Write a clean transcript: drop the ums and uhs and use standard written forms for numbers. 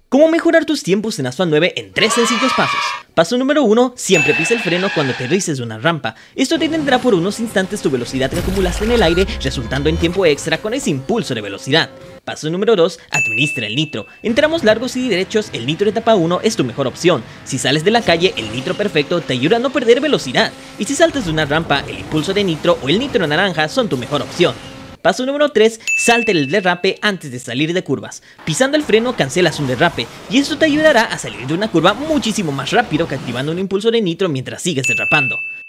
¿Cómo mejorar tus tiempos en Asphalt 9 en 3 sencillos pasos? Paso número 1. Siempre pisa el freno cuando aterrices de una rampa. Esto detendrá por unos instantes tu velocidad que acumulaste en el aire, resultando en tiempo extra con ese impulso de velocidad. Paso número 2. Administra el nitro. En tramos largos y derechos, el nitro etapa 1 es tu mejor opción. Si sales de la calle, el nitro perfecto te ayuda a no perder velocidad. Y si saltas de una rampa, el impulso de nitro o el nitro naranja son tu mejor opción. Paso número 3. Salta el derrape antes de salir de curvas. Pisando el freno cancelas un derrape, y esto te ayudará a salir de una curva muchísimo más rápido que activando un impulso de nitro mientras sigues derrapando.